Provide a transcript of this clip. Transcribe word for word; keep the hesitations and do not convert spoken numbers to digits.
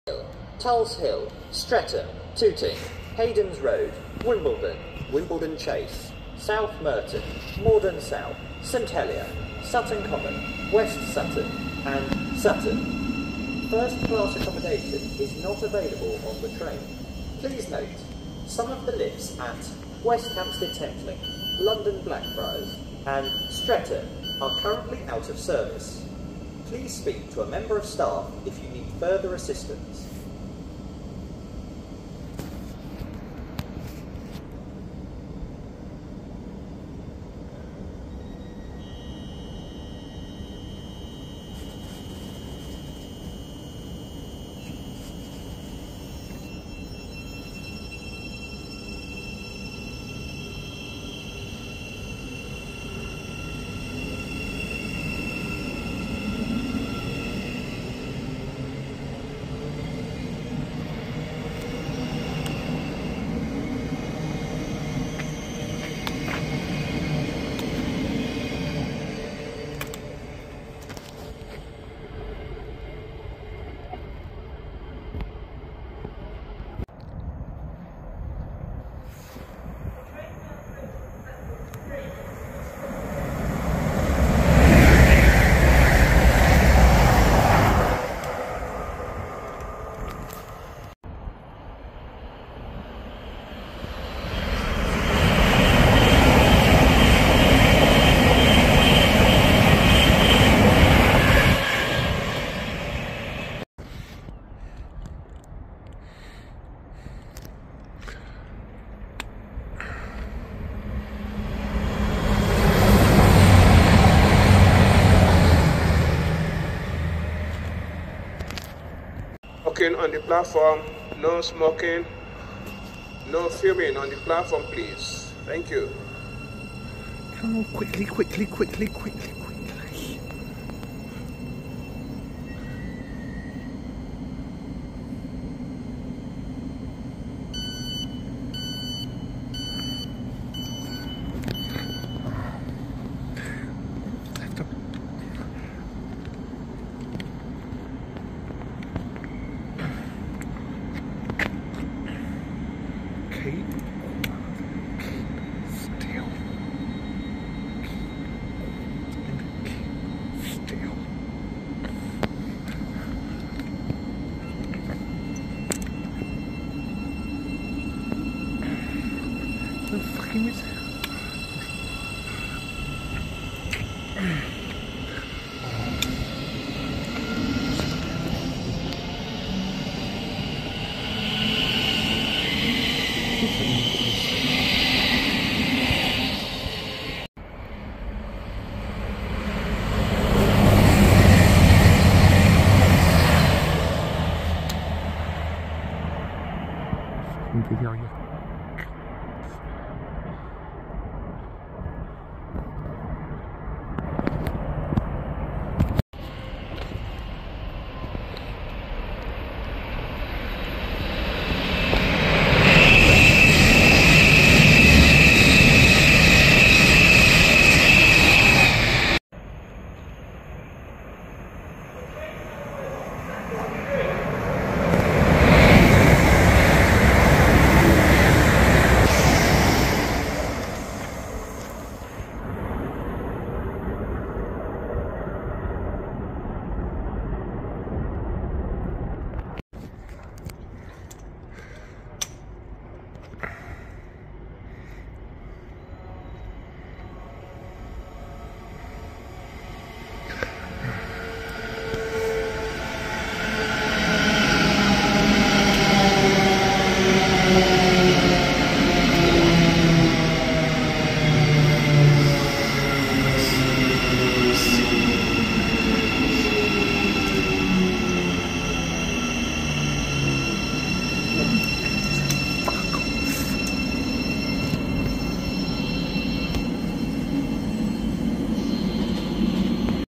Tulse Hill, Streatham, Tooting, Hayden's Road, Wimbledon, Wimbledon Chase, South Merton, Morden South, St Helier, Sutton Common, West Sutton and Sutton. First class accommodation is not available on the train. Please note, some of the lifts at West Hampstead Thameslink, London Blackfriars and Streatham are currently out of service. Please speak to a member of staff if you need further assistance. On the platform, no smoking, no filming on the platform, please. Thank you. Come on, quickly, quickly, quickly, quickly, quickly. Video, yeah.